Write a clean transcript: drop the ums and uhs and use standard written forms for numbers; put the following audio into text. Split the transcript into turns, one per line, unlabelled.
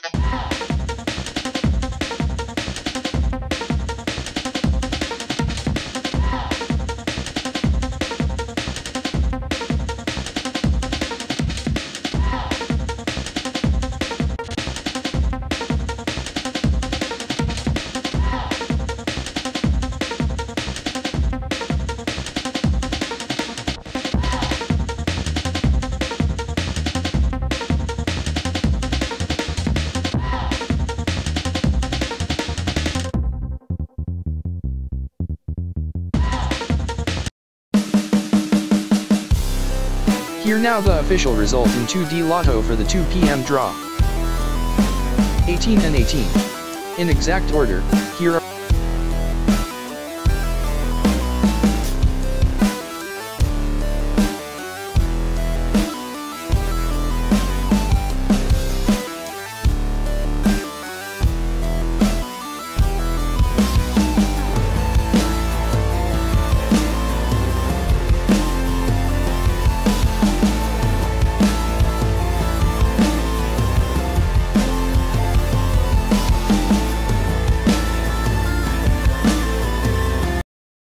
Here now the official result in 2D Lotto for the 2 p.m. draw. 18 and 18. In exact order, here are